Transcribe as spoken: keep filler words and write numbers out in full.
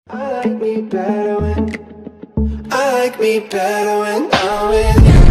I like me better when I like me better when I'm with you.